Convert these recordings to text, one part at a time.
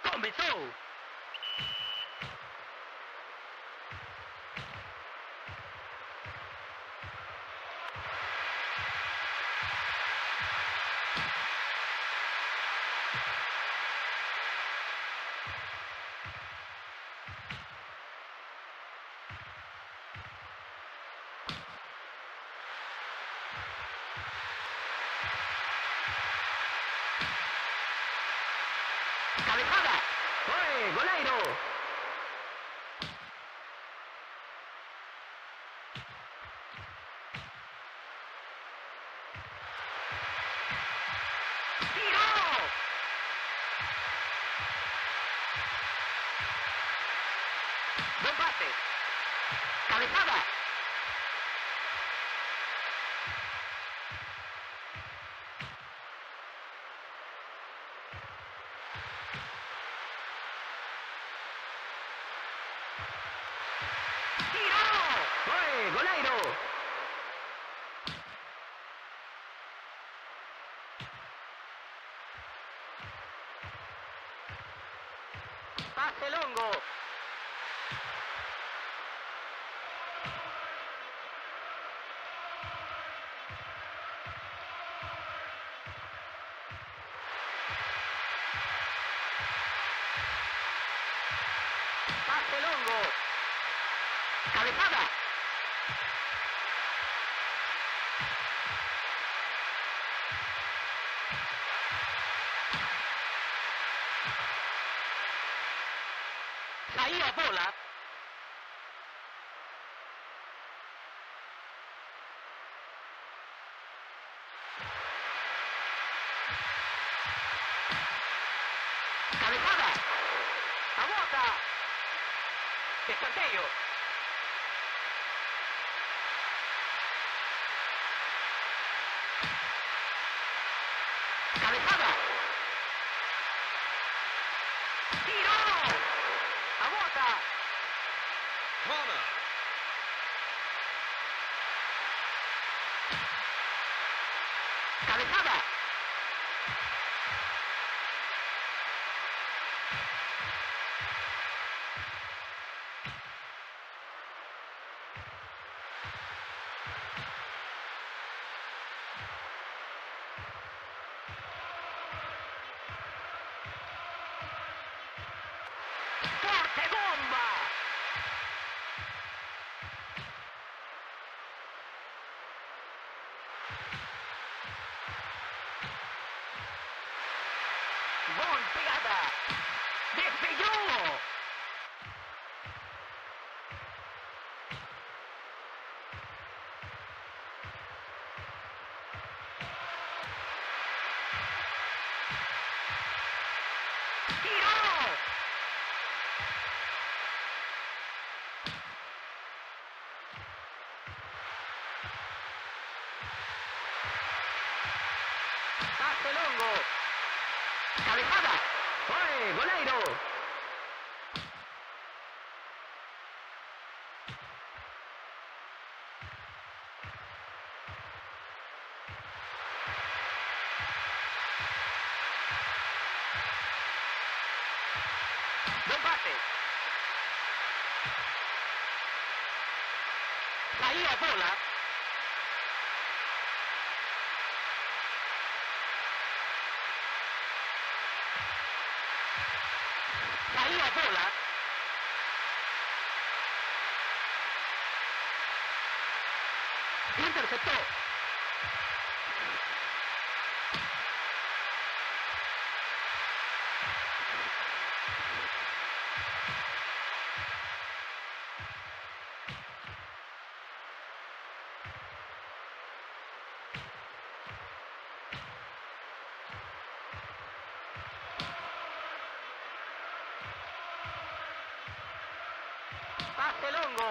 ¡Comenzó! ¡Cabezada! ¡Oye, goleiro! ¡Tiro! ¡Buen pase! ¡Cabezada! ¡Tiro! ¡Oye, goleiro! ¡Pase longo! ¡Pase longo! ¡Cabezada! Saía a bola. ¡Cabezada! ¡A bota! ¡Escanteio! ¡Cabezada! ¡Tiro! ¡A bota! Corner. ¡Cabezada! ¡Fuerte bomba! ¡Bon pegada! ¡Despelló! ¡Tiro! ¡Pase longo! ¡Cabezada! ¡Oye, goleiro! ¡Buen pase! Saía a bola. Saía a bola. Interceptó. Pase longo.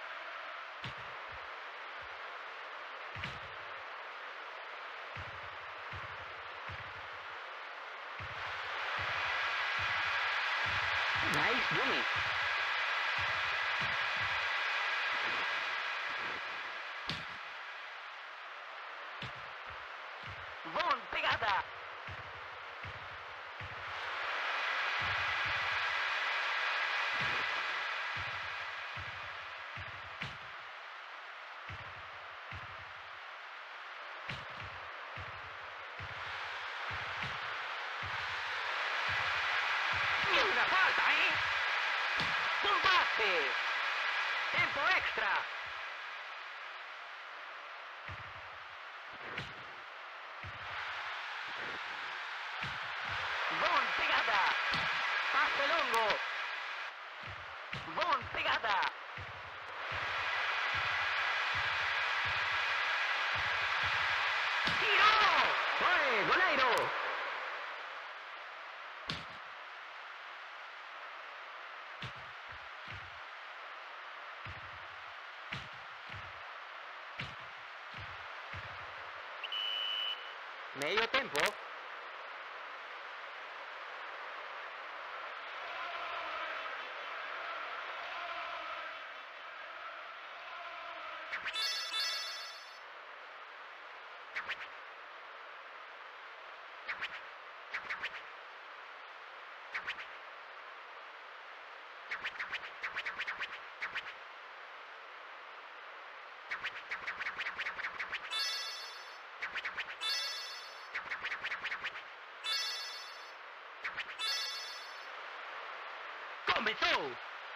Nice dummy. Bon pegada. una falta, ¿eh? Un pase. Tiempo extra. Buon pegada. Pase longo. Buon pegada. ¡Tiro! ¡Oye, goleiro! Medio tempo. Comenzó.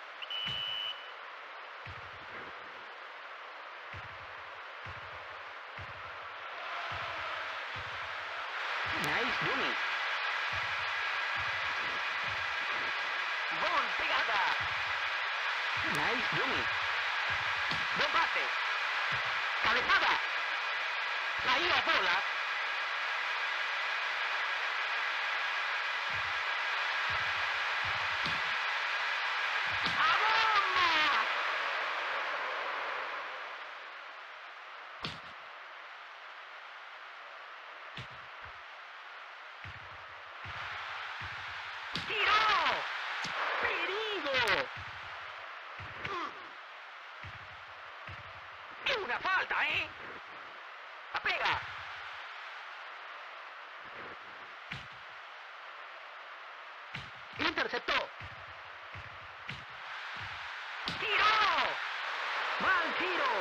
Nice dummy. Buon pegada. Nice dummy. Buen pase. Cabezada. Ahí la bola. ¡A bomba! ¡Tiró! ¡Perigo! ¡Es una falta, eh! ¡La pega! ¡Interceptó! ¡Tiro! ¡Mal tiro!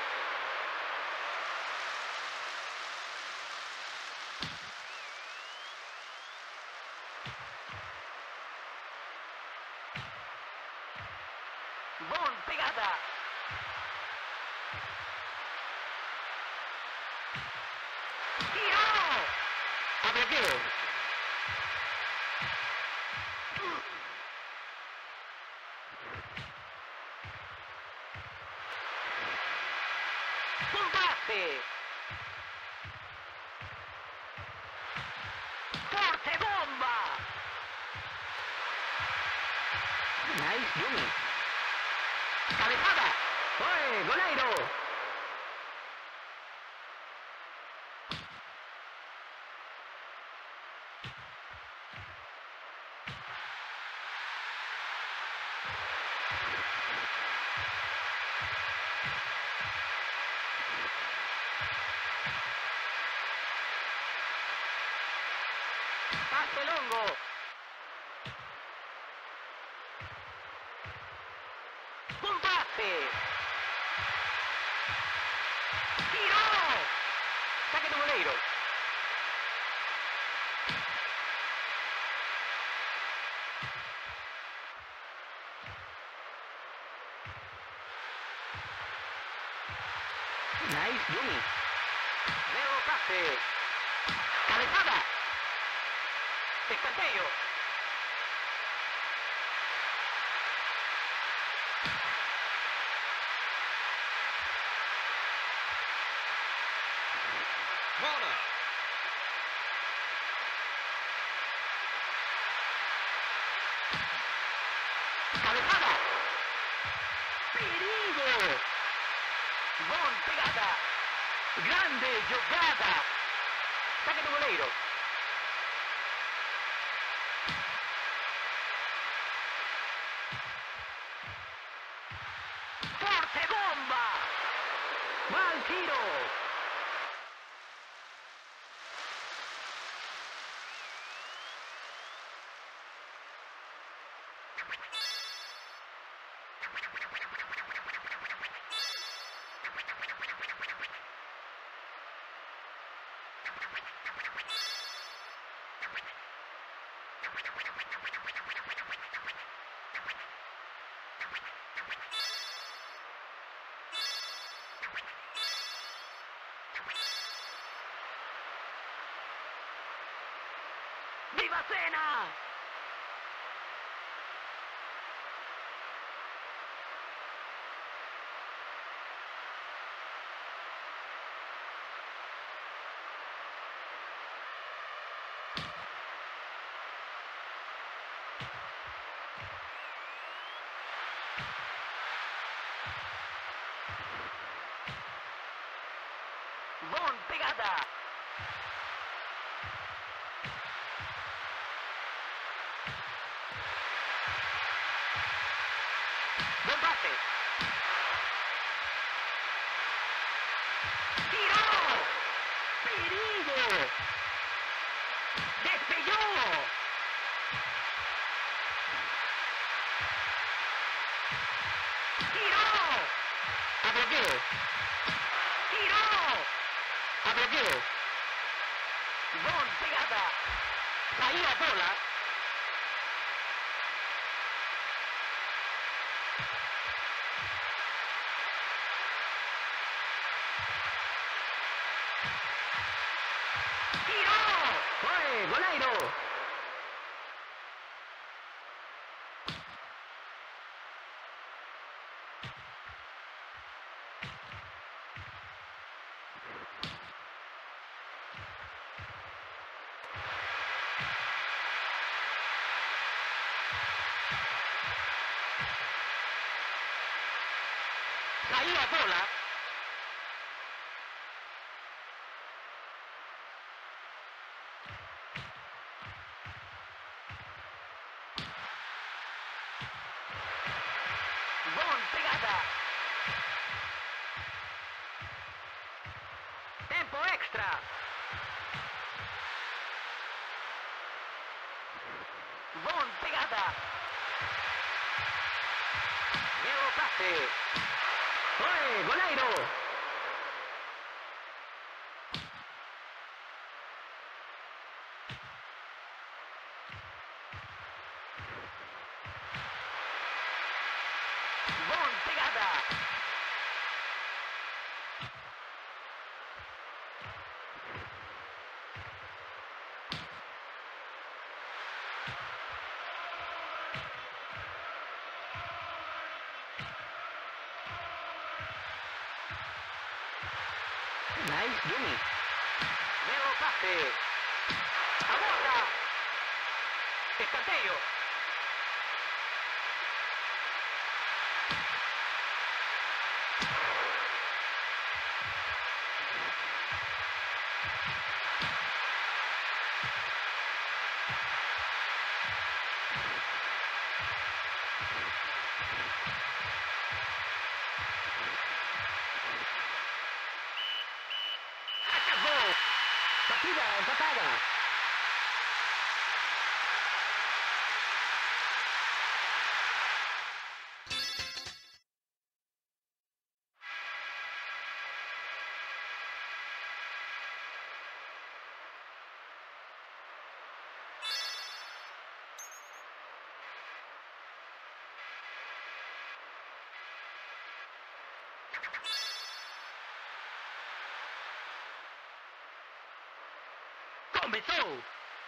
¡Bon pegada! ¡Tiro! ¡A bloqueo! ¡Un pase! ¡Forte bomba! Nice dummy. ¡Cabezada! ¡Oye, goleiro! Pase longo. Un pase. ¡Tiro! Saque de goleiro. Nice dummy. Nuevo pase. Cabezada. Escanteio. Corner. Cabezada. Perigo. Bon pegada. Grande jogada. Saque de goleiro. ¡Forte bomba! ¡Mal tiro! la cena! Buon pegada! Buon pase! ¡Tiró! ¡Perigo! ¡Despelló! ¡Tiró! ¡A bloqueo! ¡Tiró! ¡A bloqueo! ¡Buon pegada! ¡Ahí a bola! ¡Tiró! ¡Fue! ¡Goleiro! ¡Ahí a bola! ¡Buon pegada! ¡Tempo extra! ¡Buon pegada! ¡Bello pase! ¡Fue! ¡Goleiro! ¡Buon pegada! Nice Jimmy. Bello pase. ¡Aborda! ¡Escanteio! ¡Acabó! ¡Partida empatada! ¡Comenzó!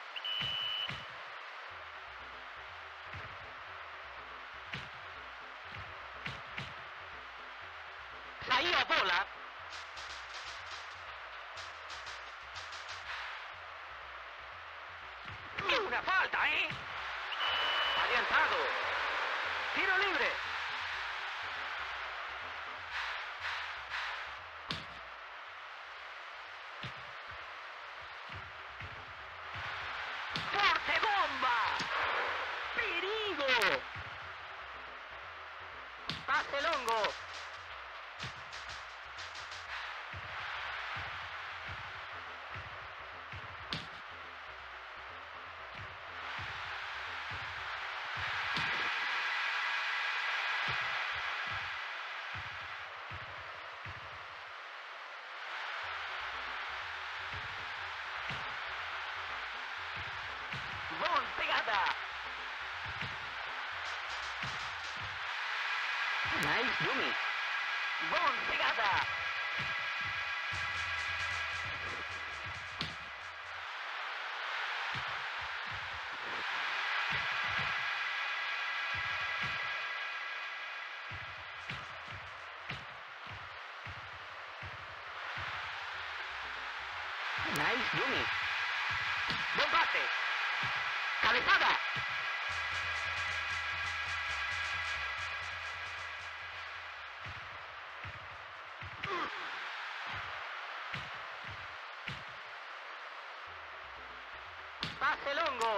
¡Ahí a bola! ¡Una falta, eh! ¡Adiantado! ¡Tiro libre! ¡Fuerte bomba! ¡Perigo! ¡Pase longo! ¡Buon pegada! Nice Jimmy. ¡Buon pegada! Nice, Yumi. Buen pase. Cabezada. Pase longo.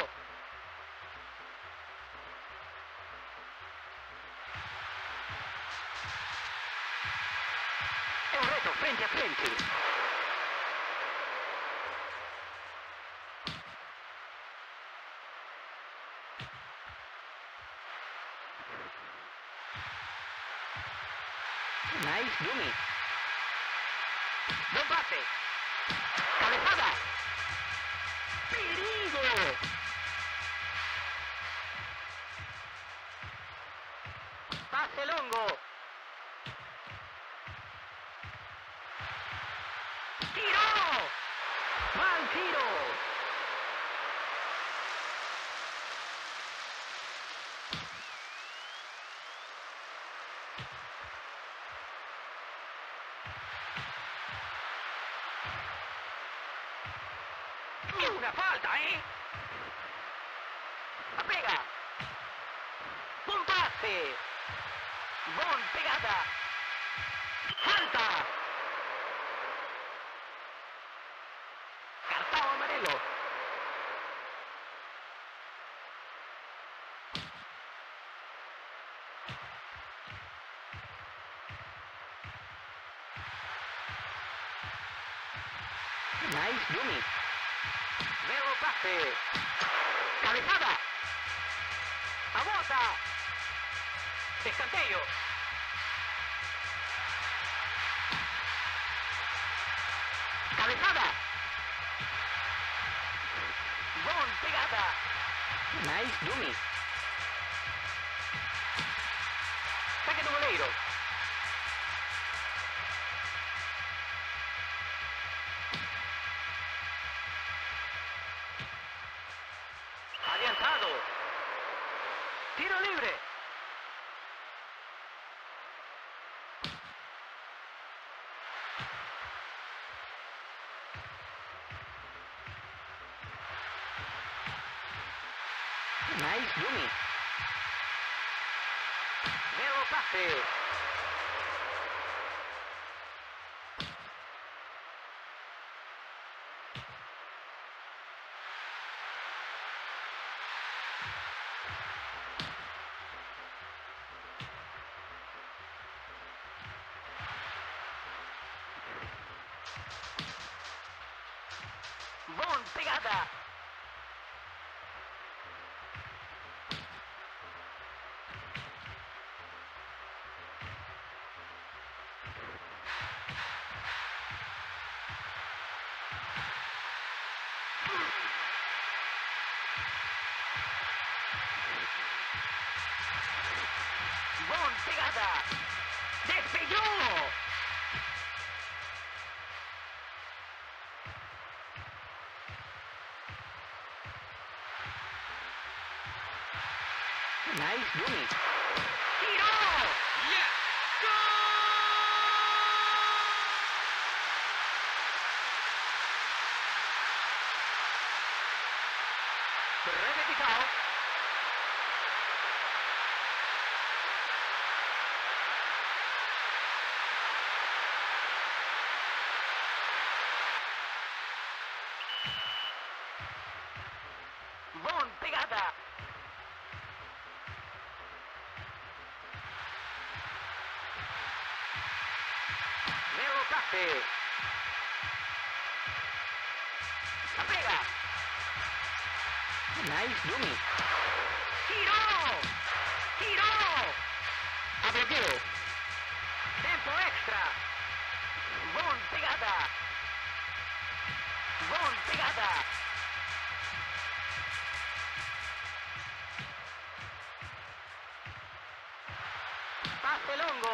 È un reto frente a frente. Nice, Yumi. Buen pase. Cabezada. ¡Perigo! Pase longo. ¡Tiro! ¡Mal tiro! ¡Es una falta, eh! ¡La pega! ¡Buen pase! ¡Buon pegada! ¡Falta! Cartão amarelo. Nice, Yumi. Vero pase. Cabezada. A bota. Escanteio. Cabezada. Buon pegada. Nice, Yumi. Saque do goleiro. Adiantado. Tiro libre. Nice, Yumi. Vero pase. Buon pegada. Buon pegada. Despejó. Nice, Yumi. ¡Tiro! Yes! Repetitao. Buon pegada. Vero pase. La pega. Nice, Yumi. Tiro. Tiro. A bloqueo. Tempo extra. Buon pegada. Buon pegada. Pase longo.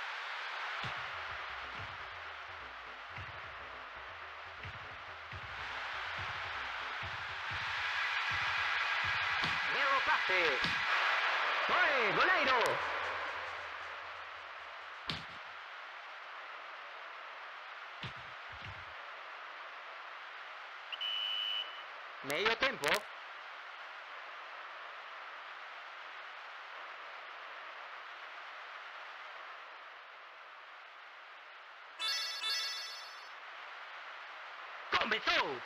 Vero pase. ¡Oye, goleiro! Comenzó.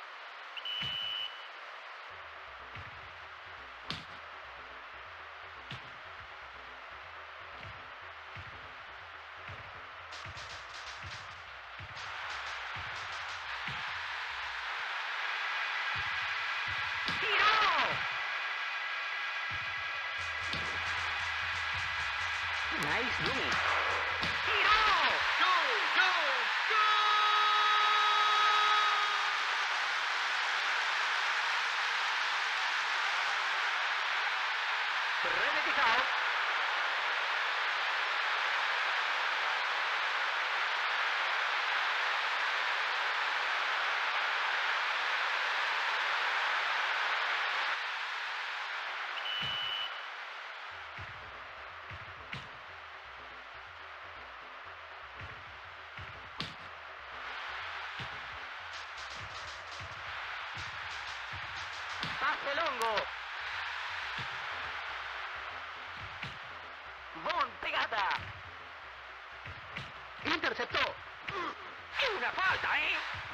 Nice doing. ¡Tiro! Go, go, go! Repetizado. Pase longo. Bon pegada. Interceptó. Es una falta, ¿eh?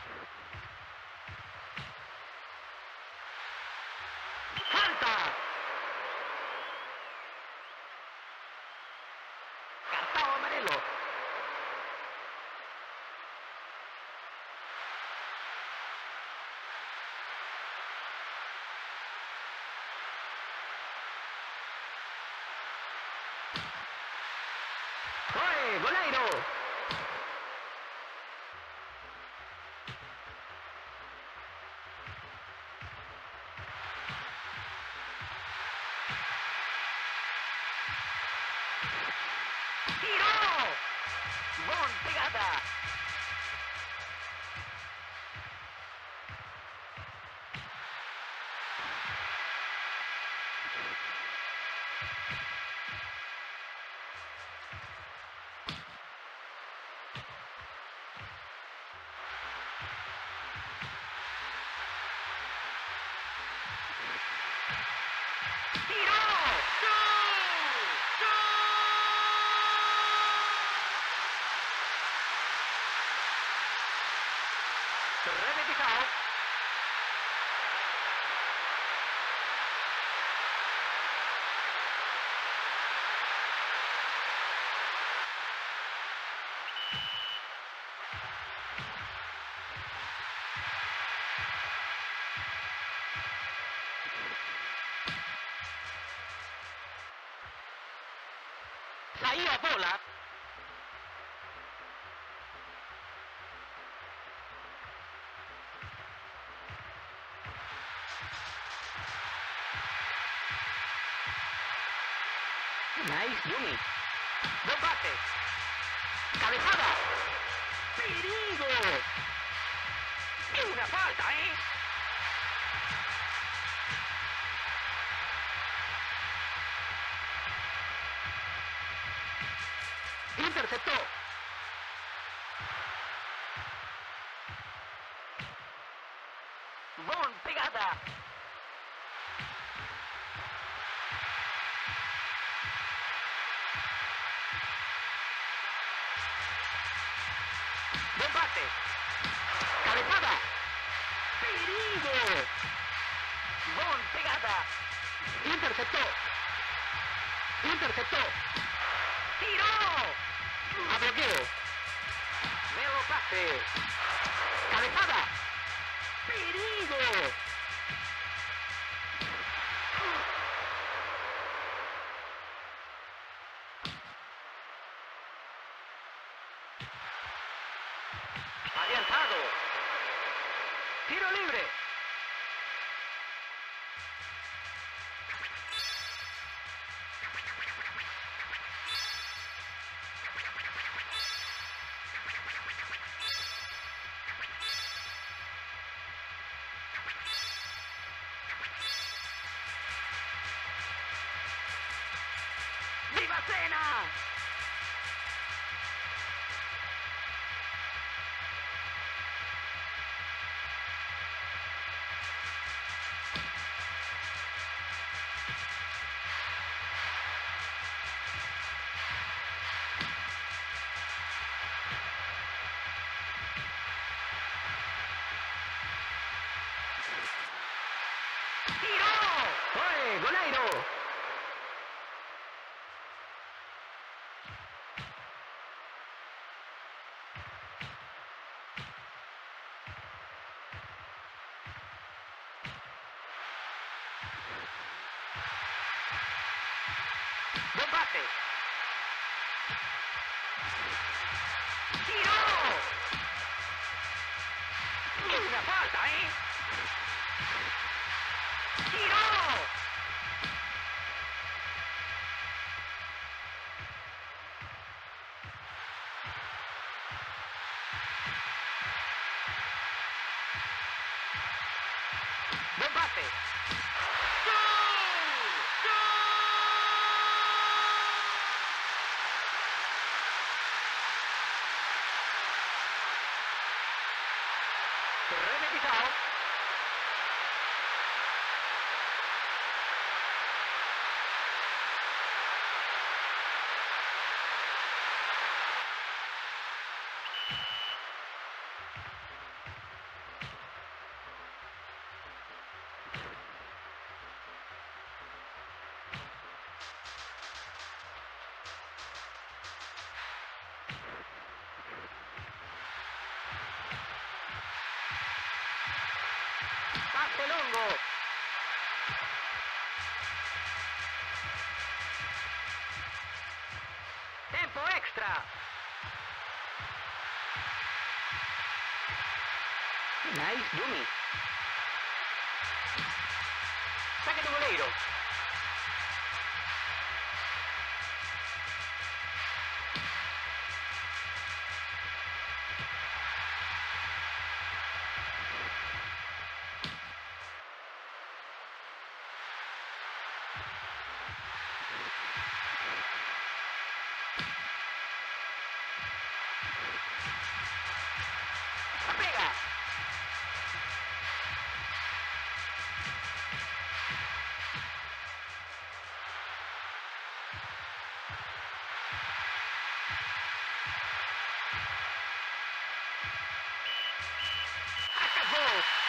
¡Falta! Cartón amarelo. ¡Oye, Golairo! ¡Tiro! ¡Bon pegada! ¡Tiro! Go, go! Repetizado. Saiu a bola. Nice doing. Buen pase. Cabezada. ¡Perigo! Es una falta, ¿eh? Interceptó. Bon pegada. Buen pase. Cabezada. ¡Perigo! Bon pegada. Interceptó. Interceptó. ¡Tiró! A bloqueo. Nuevo pase. Cabezada. ¡Perigo! Adiantado. Tiro libre. ¡Viva Cena! pase. ¡Tiró! ¡Una falta, eh! ¡Tiró! ¡Buen pase! Repetizado. Pase longo. Tempo extra. Nice dummy. Saque tu goleiro. Pega. Acabó.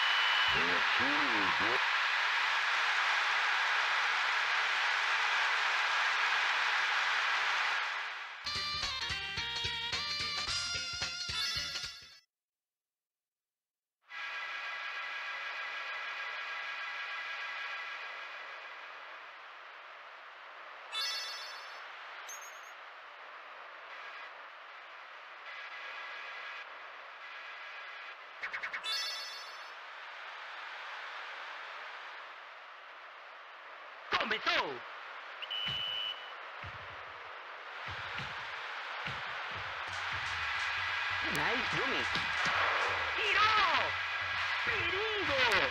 Comenzó. Nice dummy. ¡Tiró! ¡Perigo!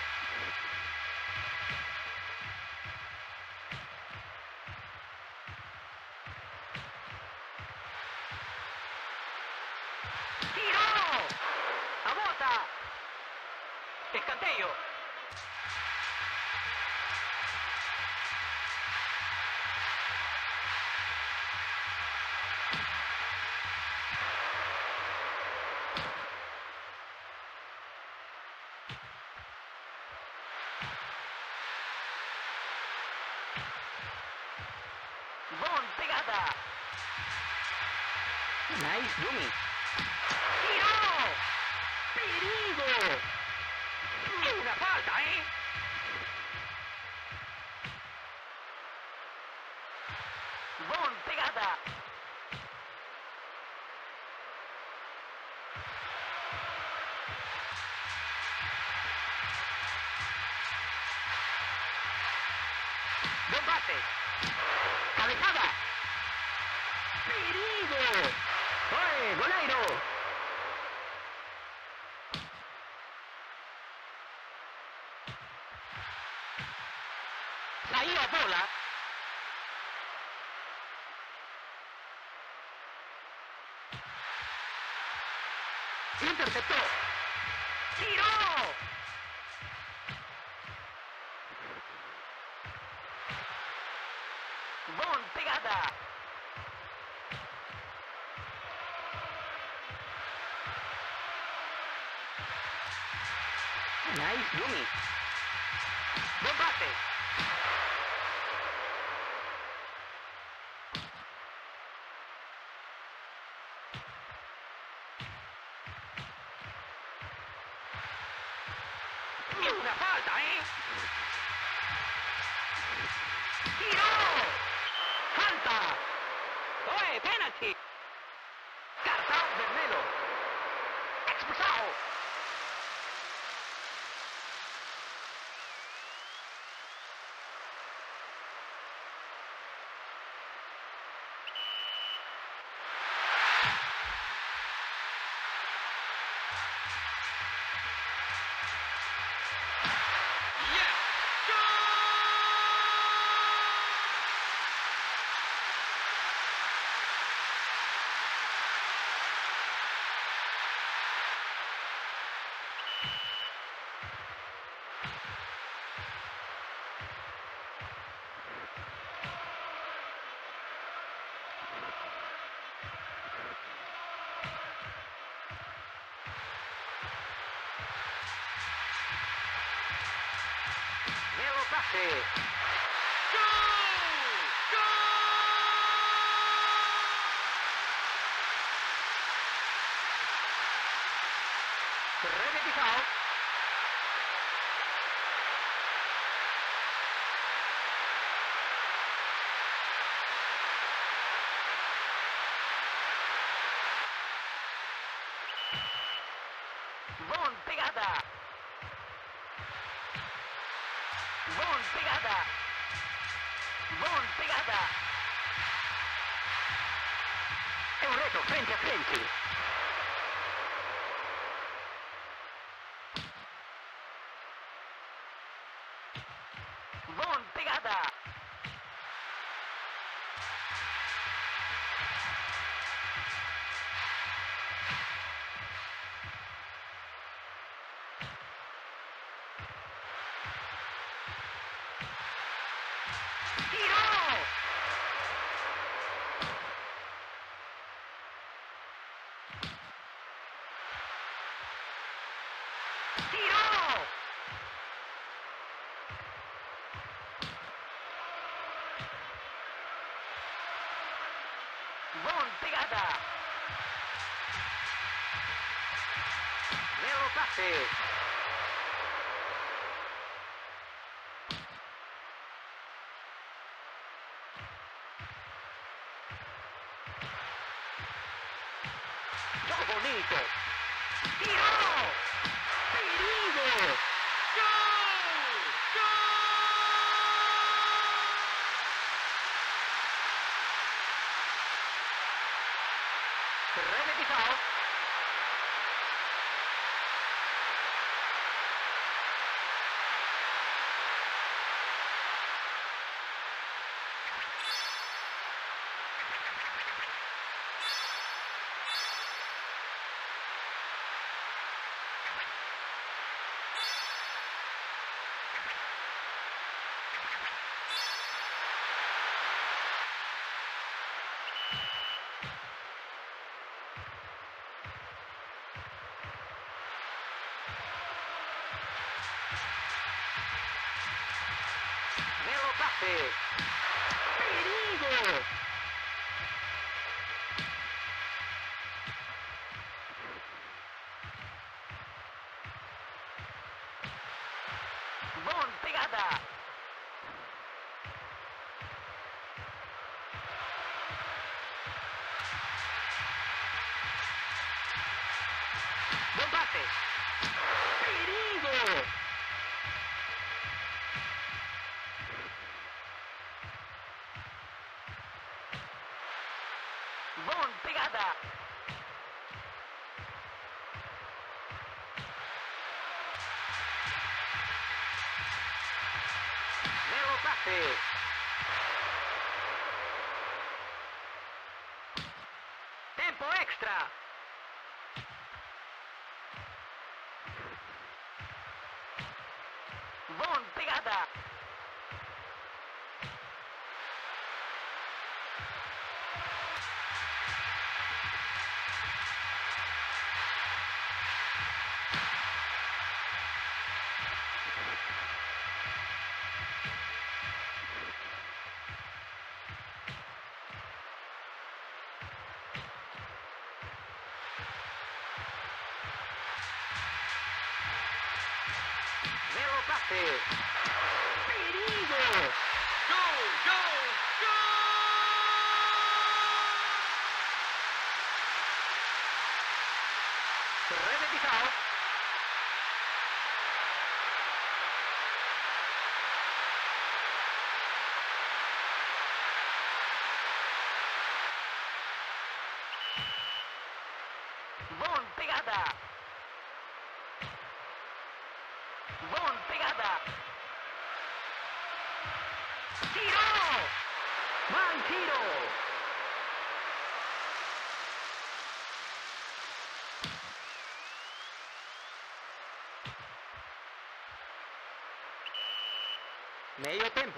¡Tiró! ¡A bota! ¡Escanteio! ¡Bon pegada! Nice dummy. ¡Tiró! ¡Perigo! ¡Una falta, eh! ¡Bon pegada! ¡Buen pase! ¡Cabezada! ¡Perigo! ¡Oye, goleiro! Saiu a bola. Interceptó. ¡Tiró! ¡Bon pegada! Nice dummy. ¡Buen pase! ¡Una falta, eh! ¡Tiró! ¡Falta! Vermelo. Expulsado. Yes! Go! Melo pase. Go! Go! Remedy foul. Buon pegada. Buon pegada. Buon pegada. È un reto frente a frente. Buon pegada. Tiro! Tiro! Buon pegada! Melo pase! Gioco bonito! Tiro! Perigo! Go! Go! Remedy foul! Melo pase! Perigo! Buon pegada! Buon pase! Perigo! Buon pegada! Melo pase! Tempo extra! Buon pegada! Melo pase! Perigo! Go! Go! Go! pisado. Bon pegada. Bon pegada. Tiro. Mal tiro. Medio tiempo.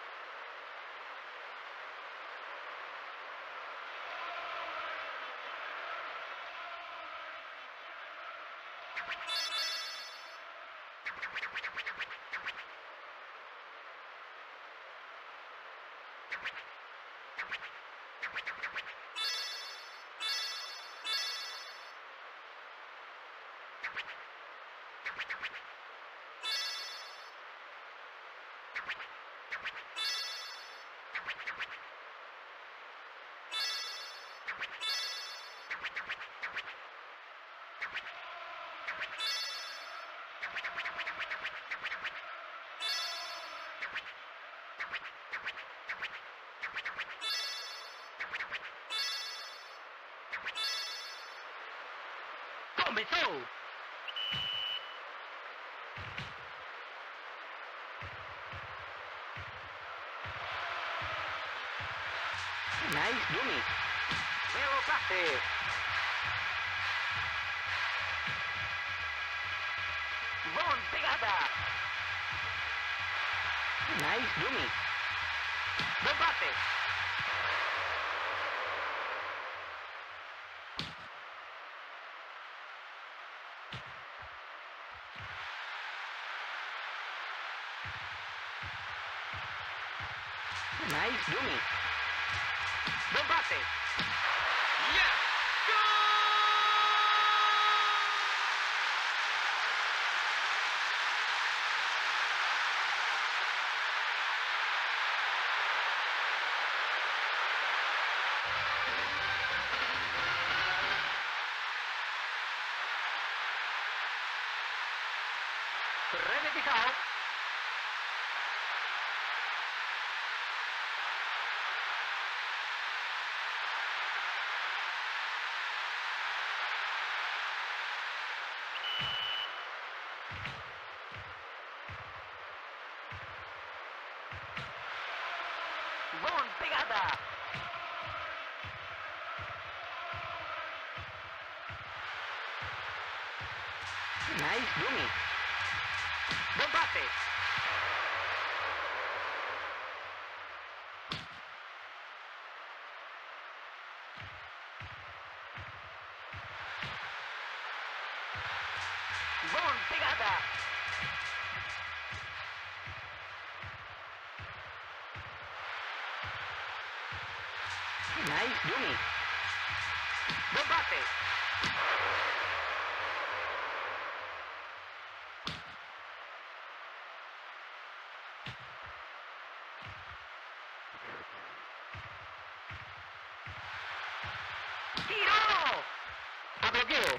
Comenzó. Nice dummy. Nuevo pase. Bon pegada. Nice dummy. Buen pase. Nice dummy. Buen pase. Yes! Goal! Revetizado. Bon pegada. Nice dummy. Buen pase. Bon pegada. Nice dummy. Buen pase. ¡Tiro! A bloqueo.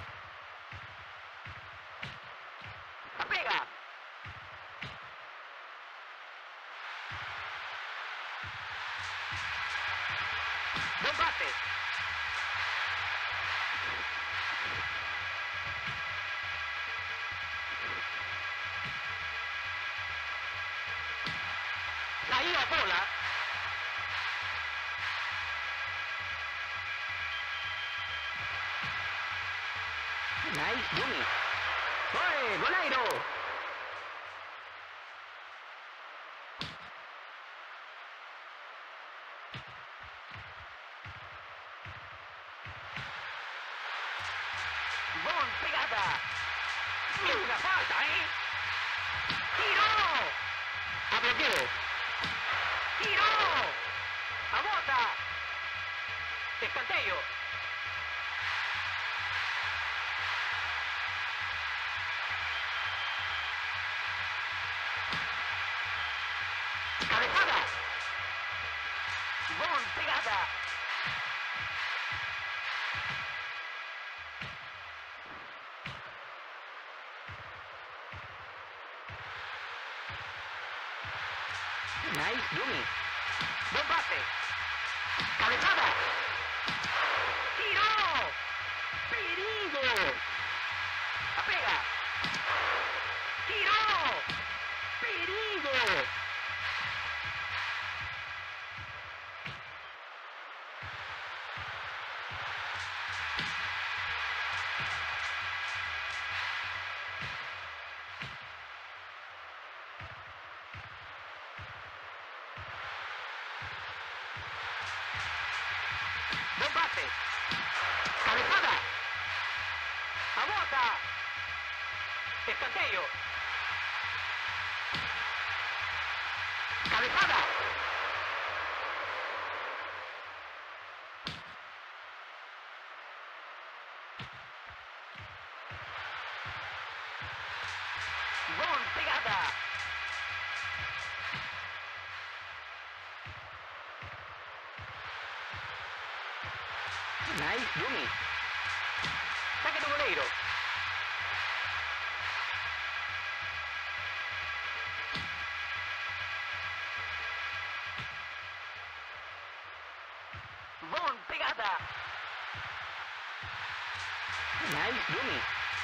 ¡La pega! Buen pase. Ahí la bola. Nice dummy. ¡Oye, golairo! Bon pegada. ¡Y una falta, eh! ¡Tiro! A bloqueo. ¡Tiro! ¡A bota! ¡Escanteio! ¡Cabezada! ¡Bon pegada! Nice, Yumi. Buen pase. Cabezada. ¡Tiró! ¡Perigo! ¡La pega! ¡Tiró! ¡Perigo! Buen pase. Cabezada. Abota. Escanteio. Cabezada. Bon pegada. Nice, Yumi. Saque do goleiro. Bon pegada. Nice, Yumi.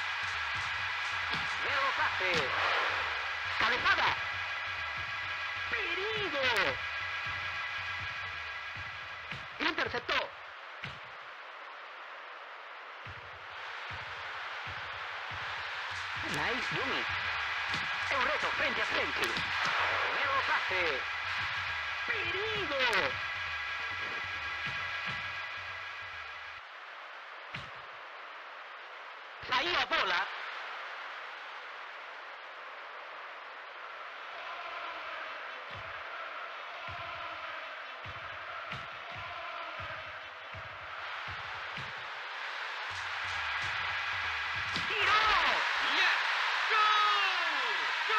Nuevo pase. Cabezada. Perigo. Interceptó. Nice, Yumi. È un reto frente a frente. Nuevo pase. Perigo. Saía a bola. ¡Tiró! Yes! Goal!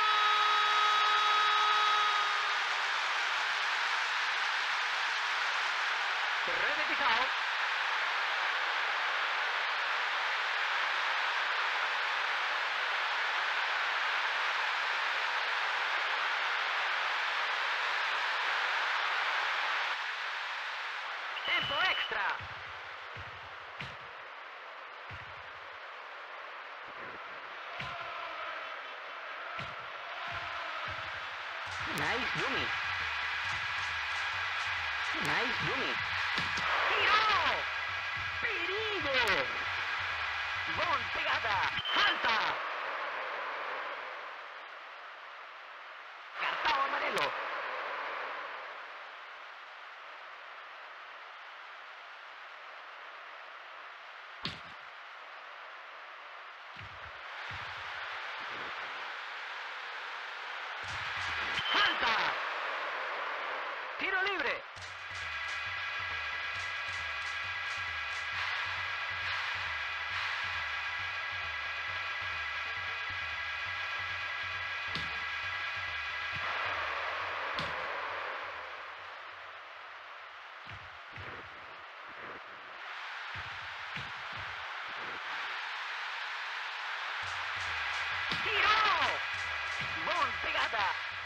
Repetição. Tempo extra. Nice, Yumi. Nice, Yumi. ¡Tiró! ¡Perigo! Bon pegada. ¡Falta! Cartão amarelo. ¡Falta! ¡Tiro libre! ¡Tiró! ¡Bon pegada!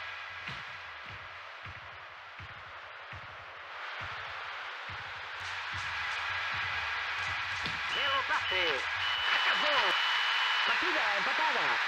Nuevo pase. Acabó. Partida empatada.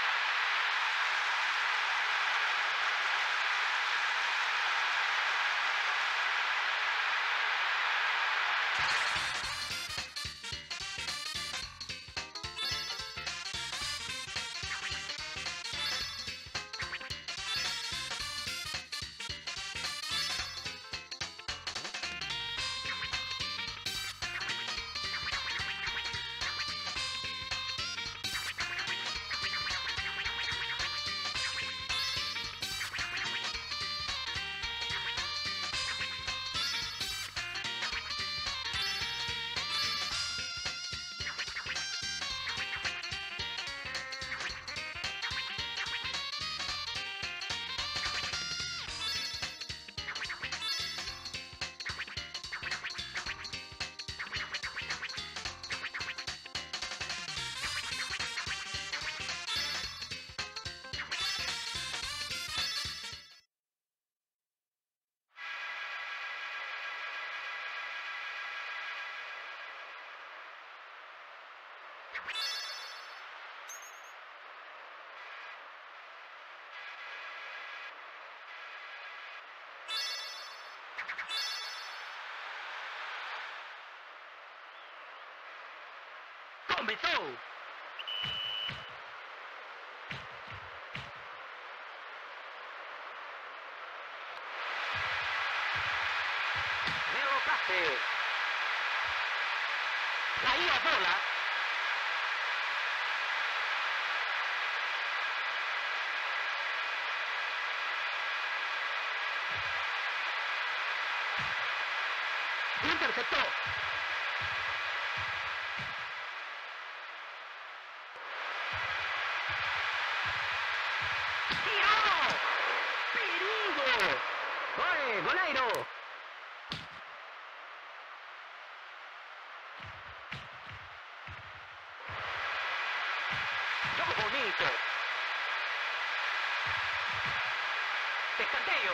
¡Comenzó! Derrotaste. Ahí a bola. Interceptó. ¡Tiró! ¡Perigo! ¡Oye, goleiro! ¡Qué bonito! ¡Escanteio!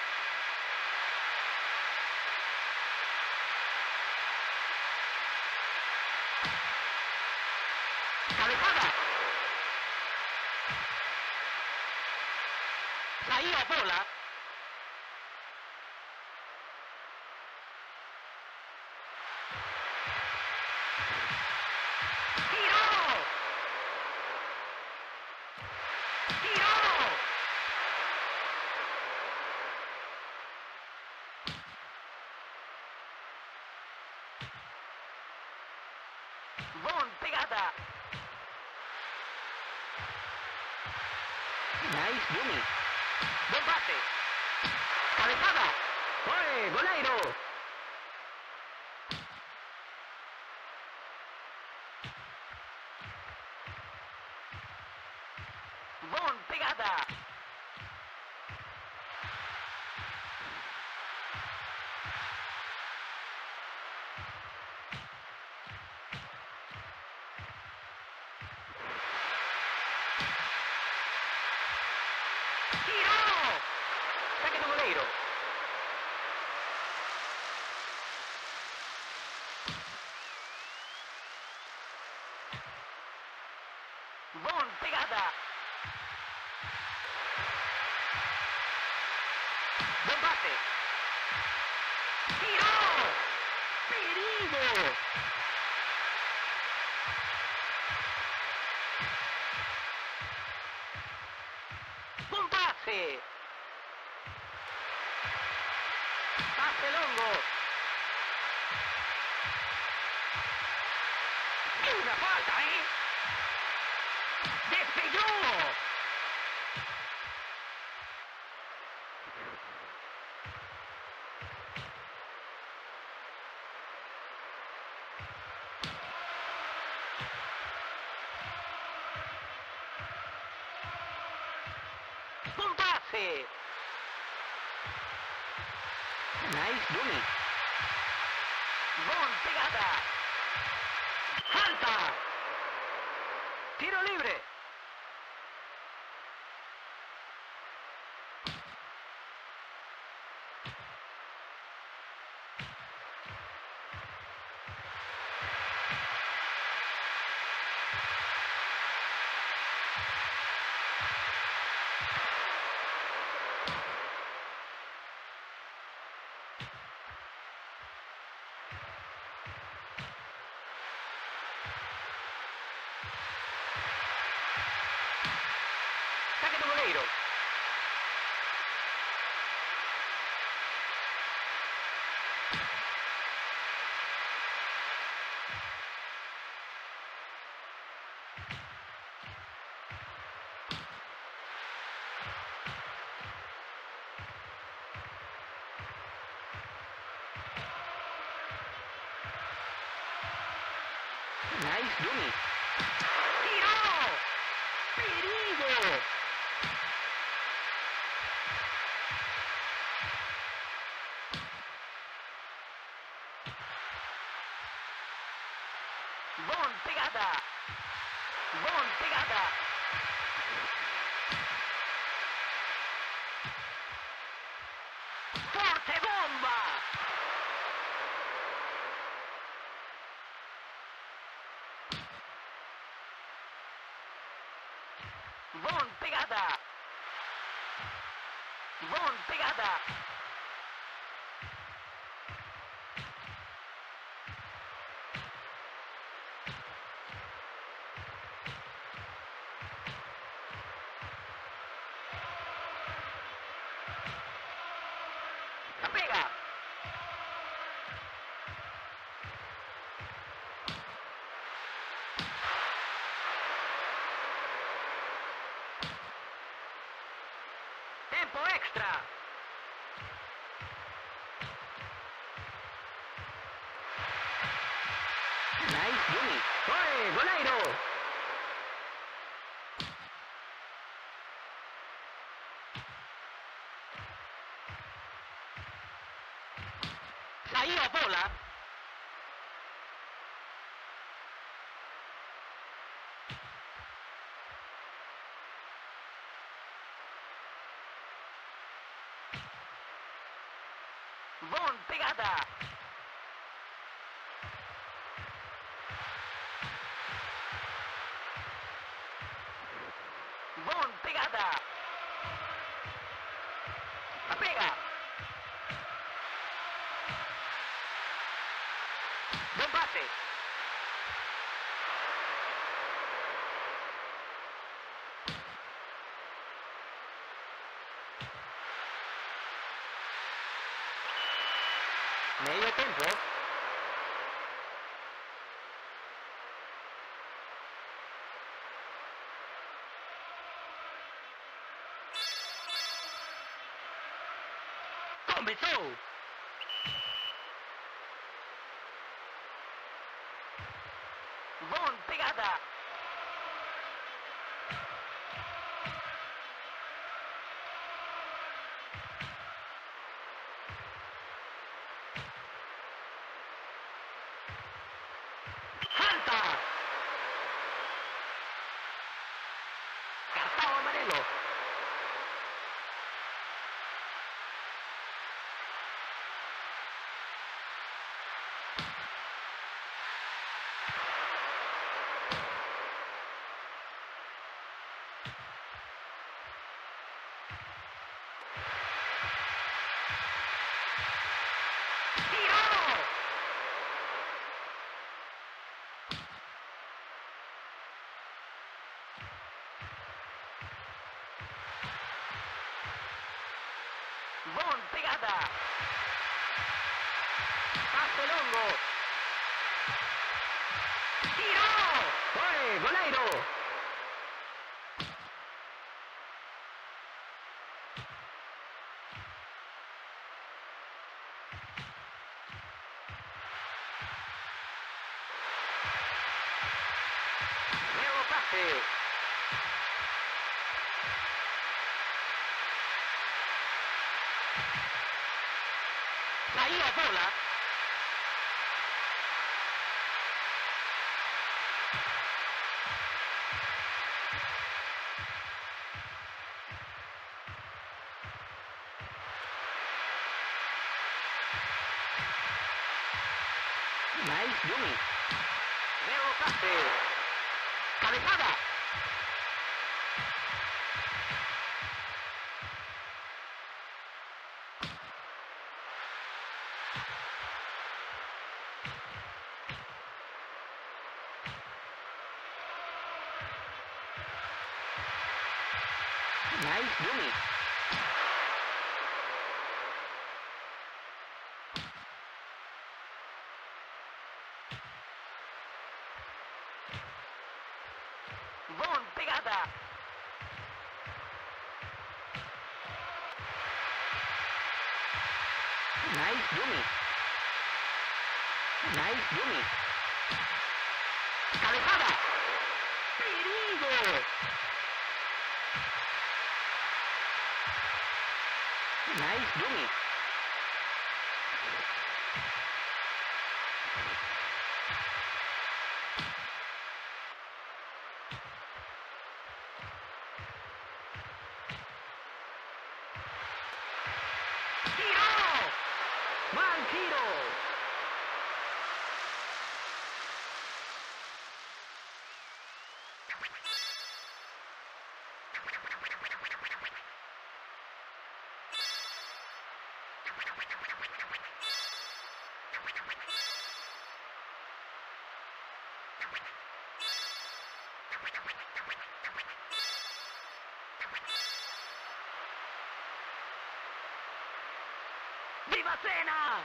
¡Cabezada! Ahí a bola. ¡Tiró! ¡Tiró! ¡Bon pegada! Nice, Yumi. ¡Buen pase! ¡Cabezada! ¡Oye, goleiro! ¡Bon pegada! ¡Tiró! ¡Saque de goleiro! ¡Bon pegada! ¡Buen pase! ¡Tiró! ¡Perigo! ¡Buen pase! ¡Pase longo! ¡Y una falta, eh! ¡Despegó! ¡Un pase! Nice, Yumi. ¡Bon pegada! ¡Falta! ¡Tiro libre! ¡Saque de goleiro! Nice, Yumi. ¡Tiró! ¡Perigo! ¡Bon pegada! ¡Bon pegada! ¡Forte bomba! Bon pegada. Bon pegada. La pega. Tempo extra. Nice, Yumi. ¡Oye, goleiro! Saiu a bola. Bon pegada. Bon pegada. La pega. Buen pase. Medio tiempo. Comenzó. Bon pegada. Falta. Cartão amarelo. ¡Tiró! Bon pegada. Pase longo. ¡Tiró! ¡Oye, goleiro! Nuevo pase. Saiu a bola. Nice, Yumi. Nuevo pase. Cabezada. Nice, Yumi. Bon pegada. Nice, Yumi. Nice, Yumi. Cabezada. ¡Perigo! Nice, Yumi. ¡Mal tiro! ¡Viva Cena!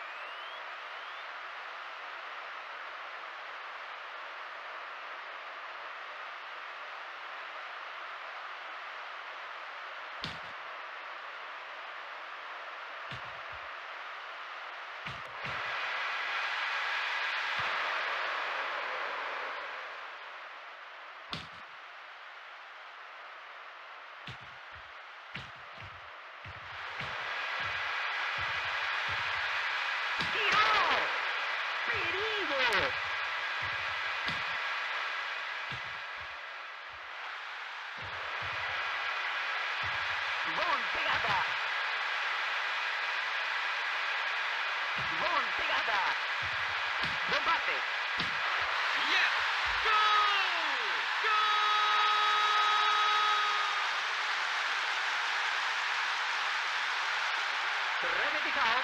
Bon pegada. Bon pegada. Buen pase. Yes! Goal! Repetición.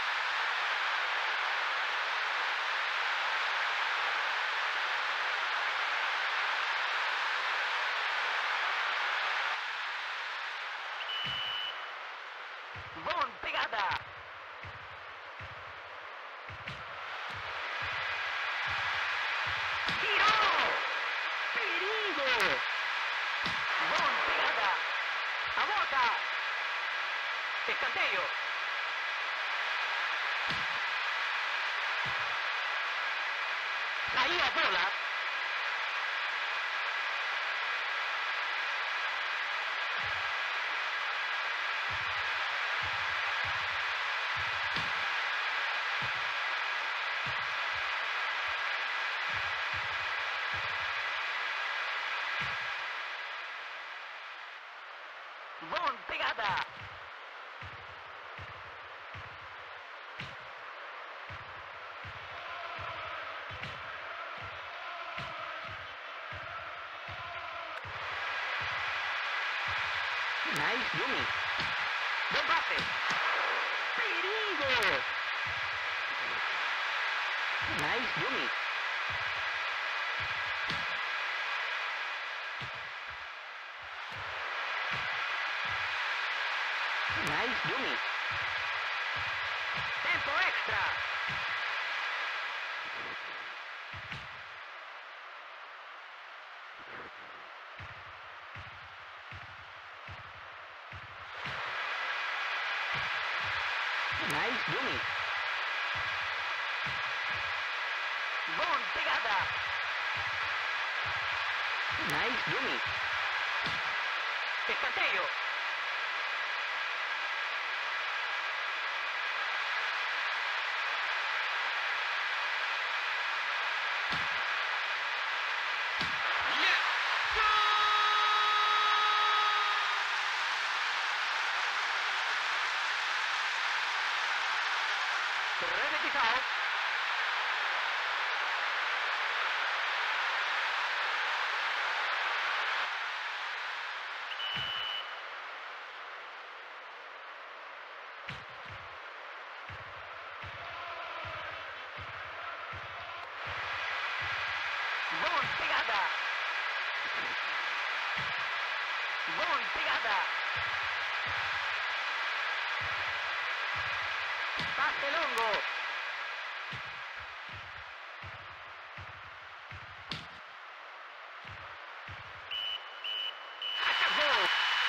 Bon pegada. ¡Tiró! ¡Perigo! Bon pegada. ¡A bota! Escanteio. Aí a bola. Bon pegada. Nice, Yumi. Buen pase. Perigo. Nice, Yumi. Nice, Yumi. Tempo extra. Nice, Yumi. Bon pegada. Nice, Yumi. Escanteio. Yes! Repetición. Bon pegada. Bon pegada. Pase longo. Acabó.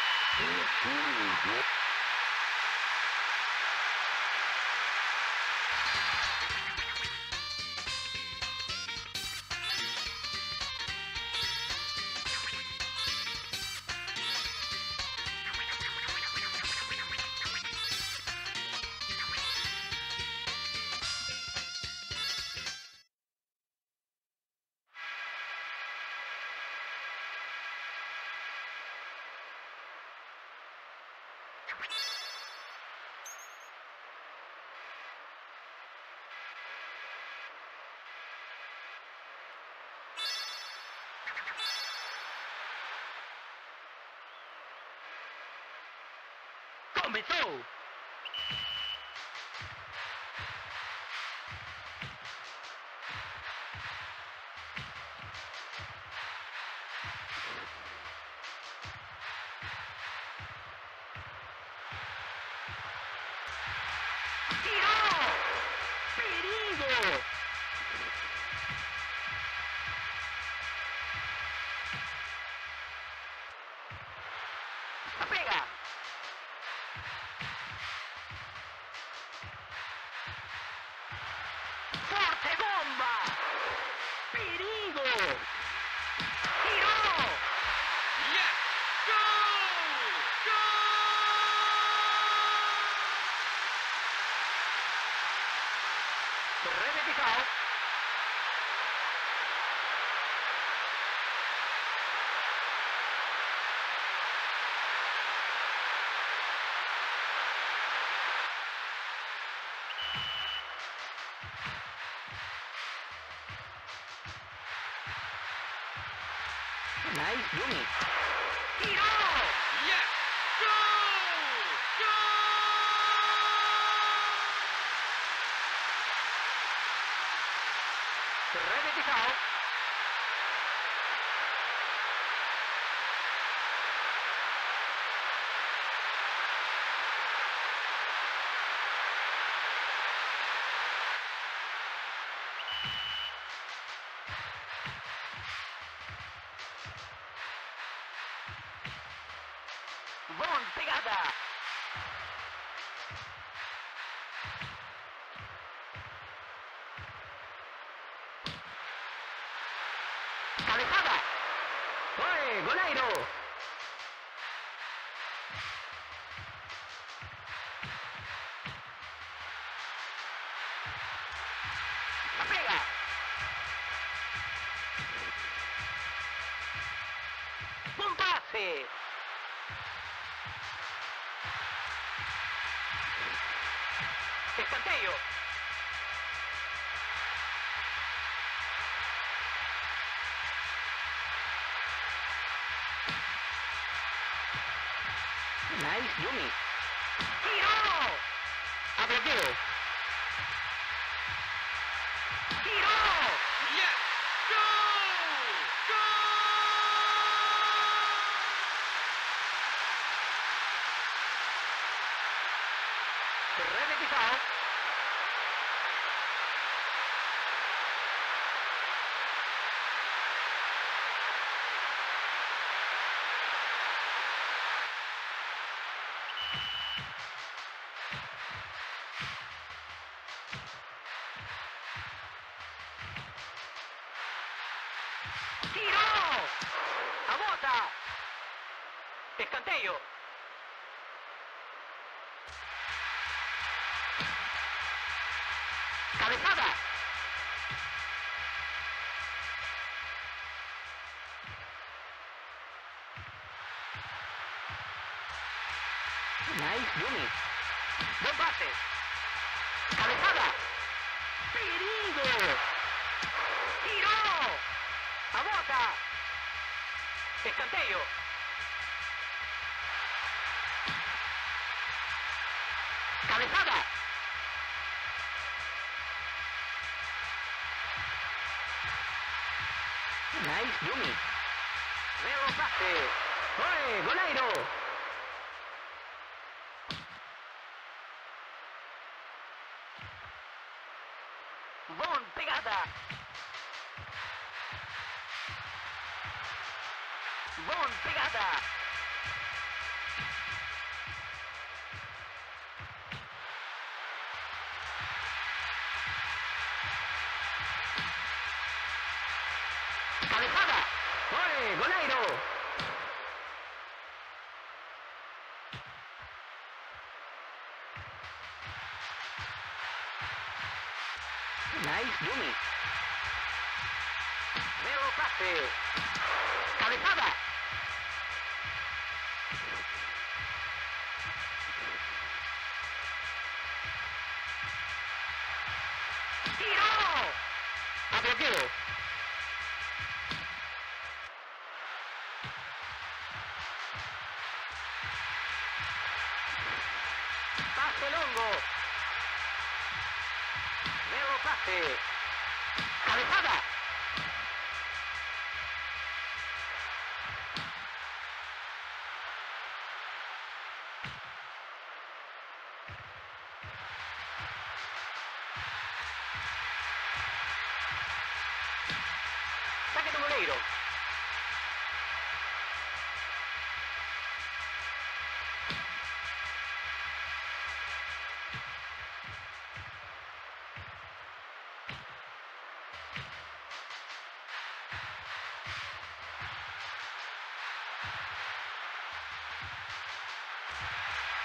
Comenzó. foul. Nice, Yumi. ¡Tiro! Yes! Goal! Remedy foul. Bon pegada. Cabezada. ¡Oye, Golairo! ¡La pega! ¡Un pase! ¡Escanteio! Nice, Yumi. ¡Tiro! ¡A bloqueo! ¡Tiro! Yes! Goal! Remedy foul. ¡Tiro! ¡A bota! ¡Escanteio! ¡Cabezada! Nice, Yumi. Buen pase. ¡Cabezada! ¡Perigo! ¡Tiro! ¡A bota! ¡Escanteio! ¡Cabezada! Nice, Yumi. Nuevo pase. ¡Oye, Golairo! Bon pegada. Bon pegada. Cabezada. ¡Oye, Golairo! Nice, Yumi. Nuevo pase. ¡Cabezada! ¡Tiro! ¡A bloqueo! ¡Pase longo! Nuevo pase. ¡Cabezada! Saque de Goleiro.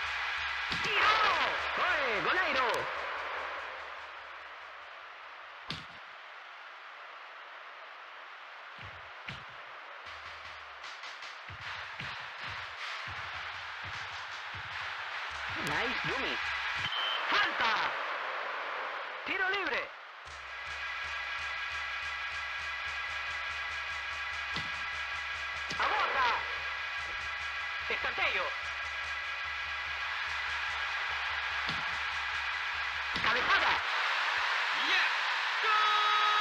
¡Tiro! ¡Oye, Goleiro! Nice, Yumi. ¡Falta! ¡Tiro libre! ¡Aborda! ¡Escanteio! ¡Cabezada! Yes! Goal!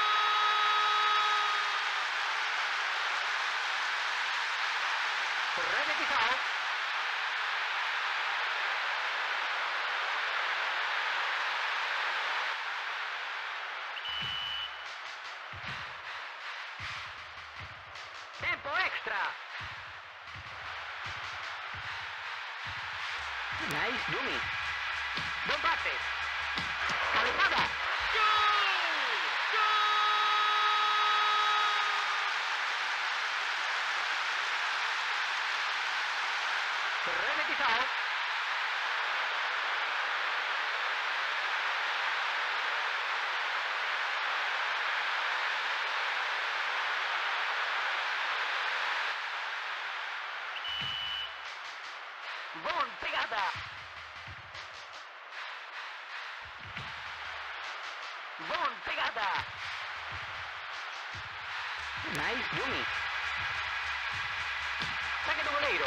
Repetizado. Tempo extra. Nice, Yumi. Buen pase. Cabezada. Goal! Repetizado. Bon pegada. Bon pegada. Nice, Yumi. Saque do goleiro.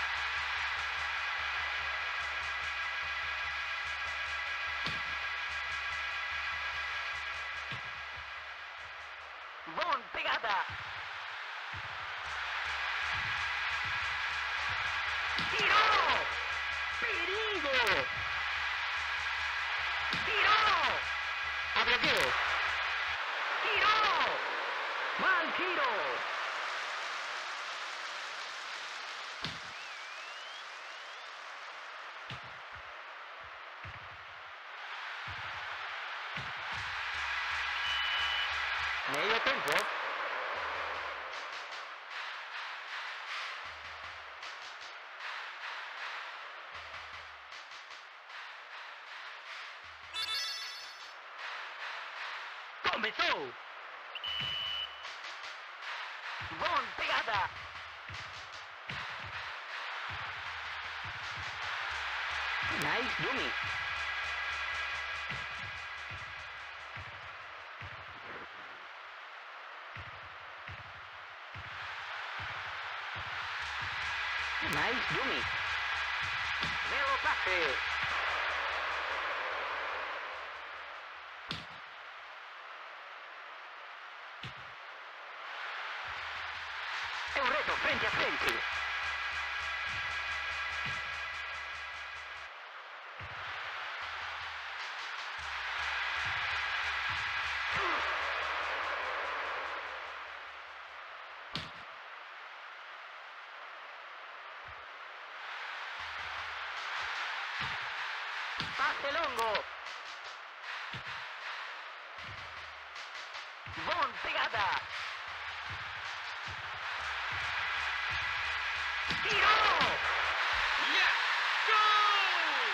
Bon pegada. ¡Tiró! ¡Perigo! ¡Tiró! ¡Abrió! ¡Tiró! ¡Mal tiro! Medio tiempo. ¡Comenzó! ¡Bon pegada! Nice, Yumi. Nice, Yumi. Nuevo pase. È un reto frente a frente. Pase longo. Bon pegada. ¡Tiró! Yes! Goal!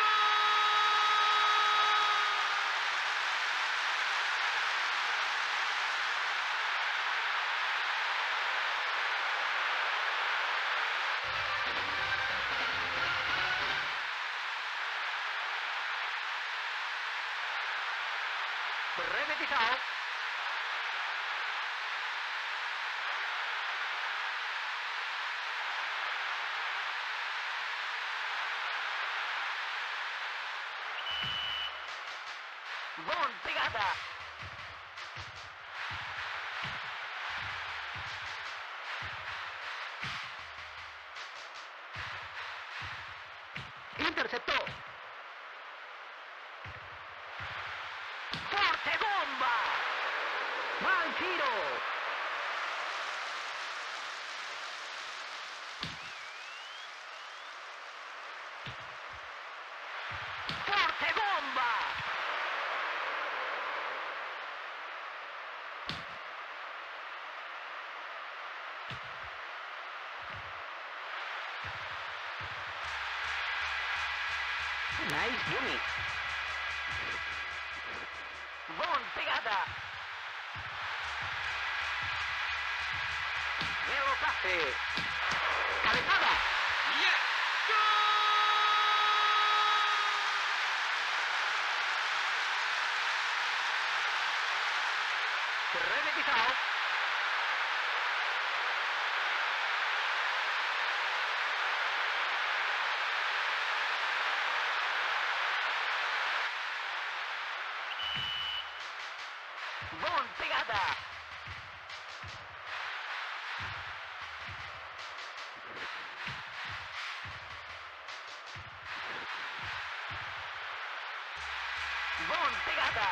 Repetizado. Bon pegada. Interceptó. ¡Forte bomba! ¡Mal tiro! ¡Forte bomba! Nice, Yumi. Bon pegada. Nuevo pase. Cabezada. Yes! Goal! Repetizado. Buon pegata. Buon pegata.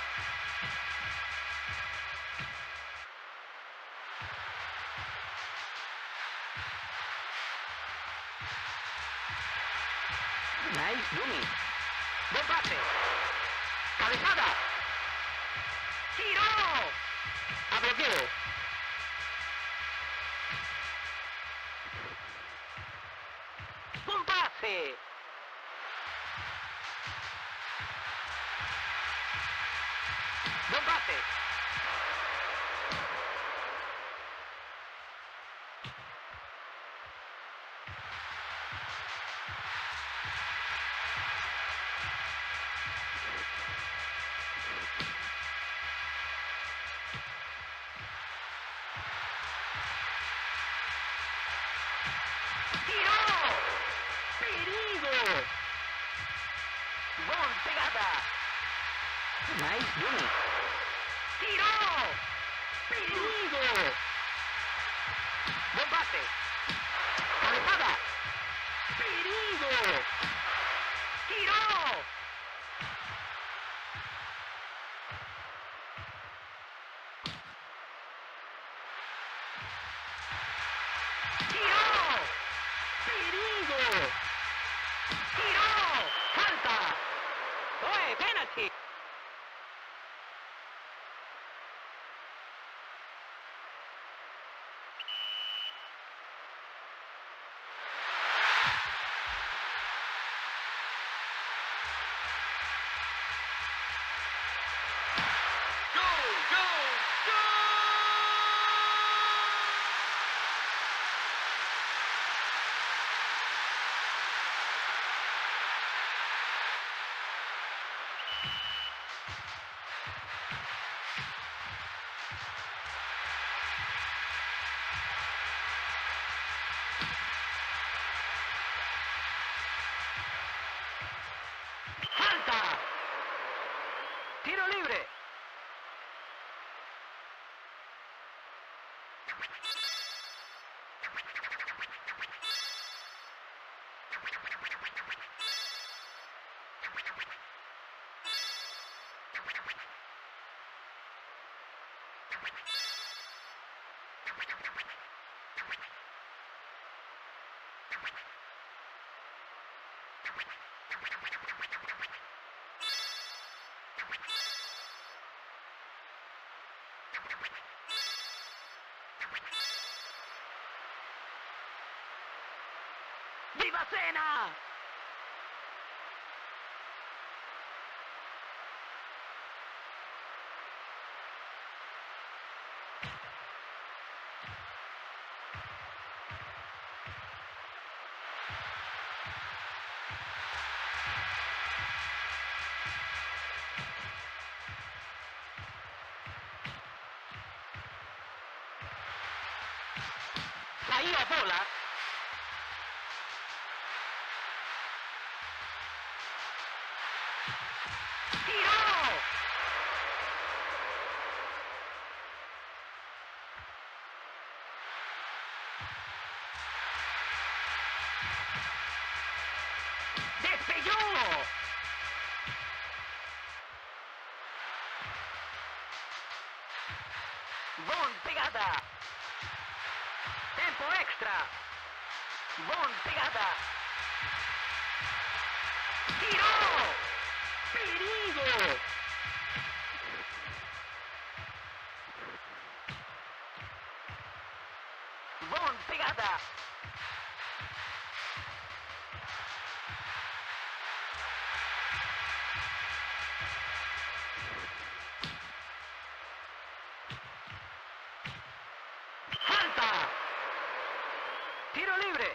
Nice dummy. Buen pase. Cabezada. Tiro. A bloqueo. Buen pase. Buen pase. Tiro. Perigo. Buon pegata. Nice dummy. Tiro. Perigo. Buen pase. Cabezada. Perigo. Tiro. Tiro. Perigo. Tiro. Falta. Penalty. Goal! Goal! Falta. Tiro libre. ¡Viva Cena! Ahí a bola. ¡Tiro! ¡Despelló! Buon pegata. Tempo extra. Buon pegata. Tiro. Perigo. Buon pegata. Falta. Tiro libre.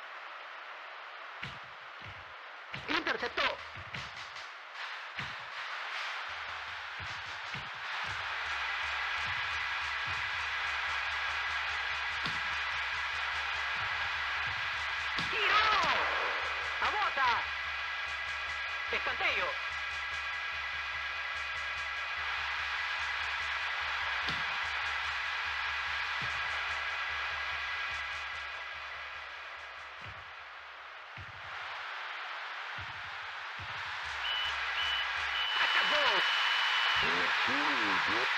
Interceptó. escanteio. Acabou.